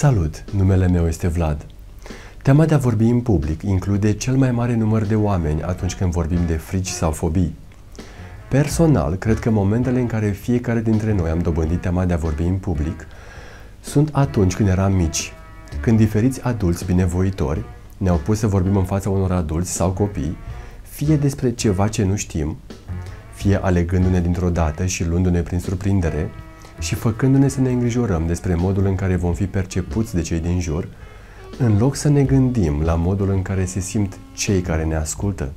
Salut, numele meu este Vlad. Teama de a vorbi în public include cel mai mare număr de oameni atunci când vorbim de frici sau fobii. Personal, cred că momentele în care fiecare dintre noi am dobândit teama de a vorbi în public sunt atunci când eram mici, când diferiți adulți binevoitori ne-au pus să vorbim în fața unor adulți sau copii, fie despre ceva ce nu știm, fie alegându-ne dintr-o dată și luându-ne prin surprindere și făcându-ne să ne îngrijorăm despre modul în care vom fi percepuți de cei din jur, în loc să ne gândim la modul în care se simt cei care ne ascultă.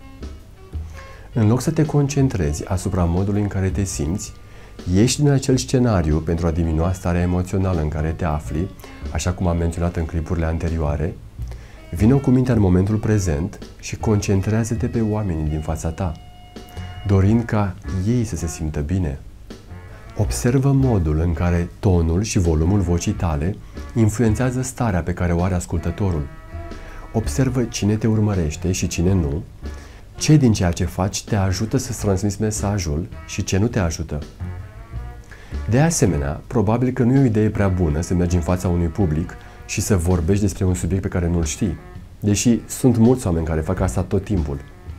În loc să te concentrezi asupra modului în care te simți, ieși din acel scenariu pentru a diminua starea emoțională în care te afli, așa cum am menționat în clipurile anterioare, vină cu mintea în momentul prezent și concentrează-te pe oamenii din fața ta, dorind ca ei să se simtă bine. Observă modul în care tonul și volumul vocii tale influențează starea pe care o are ascultătorul. Observă cine te urmărește și cine nu, ce din ceea ce faci te ajută să-ți transmiți mesajul și ce nu te ajută. De asemenea, probabil că nu e o idee prea bună să mergi în fața unui public și să vorbești despre un subiect pe care nu-l știi, deși sunt mulți oameni care fac asta tot timpul.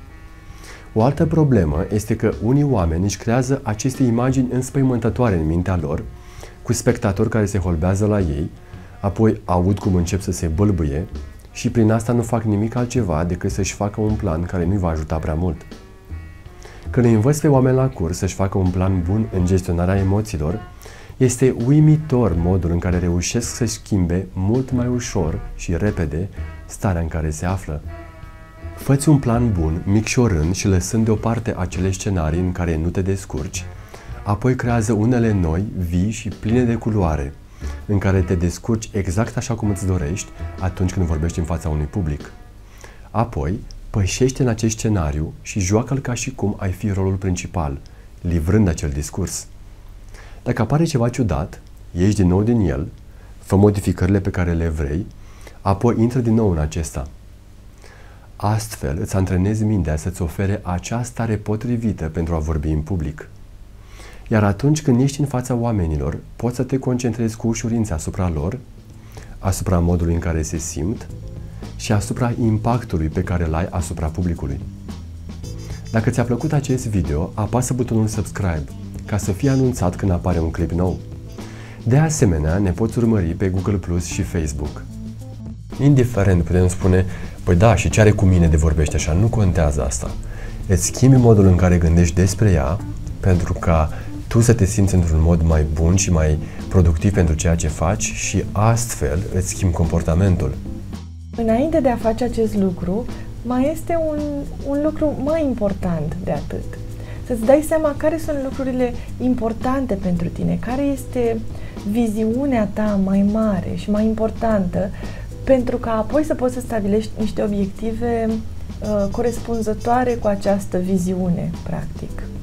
O altă problemă este că unii oameni își creează aceste imagini înspăimântătoare în mintea lor, cu spectatori care se holbează la ei, apoi aud cum încep să se bâlbâie și prin asta nu fac nimic altceva decât să-și facă un plan care nu-i va ajuta prea mult. Când îi învăț pe oameni la curs să-și facă un plan bun în gestionarea emoțiilor, este uimitor modul în care reușesc să-și schimbe mult mai ușor și repede starea în care se află. Fă-ți un plan bun, micșorând și lăsând deoparte acele scenarii în care nu te descurci, apoi creează unele noi, vii și pline de culoare, în care te descurci exact așa cum îți dorești atunci când vorbești în fața unui public. Apoi, pășește în acest scenariu și joacă-l ca și cum ai fi rolul principal, livrând acel discurs. Dacă apare ceva ciudat, ieși din nou din el, fă modificările pe care le vrei, apoi intră din nou în acesta. Astfel îți antrenezi mintea să-ți ofere acea stare potrivită pentru a vorbi în public. Iar atunci când ești în fața oamenilor, poți să te concentrezi cu ușurință asupra lor, asupra modului în care se simt și asupra impactului pe care îl ai asupra publicului. Dacă ți-a plăcut acest video, apasă butonul subscribe ca să fii anunțat când apare un clip nou. De asemenea, ne poți urmări pe Google Plus și Facebook. Indiferent, putem spune, păi da, și ce are cu mine de vorbește așa? Nu contează asta. Îți schimbi modul în care gândești despre ea pentru ca tu să te simți într-un mod mai bun și mai productiv pentru ceea ce faci și astfel îți schimbi comportamentul. Înainte de a face acest lucru, mai este un lucru mai important de atât. Să-ți dai seama care sunt lucrurile importante pentru tine, care este viziunea ta mai mare și mai importantă, pentru ca apoi să poți să stabilești niște obiective corespunzătoare cu această viziune, practic.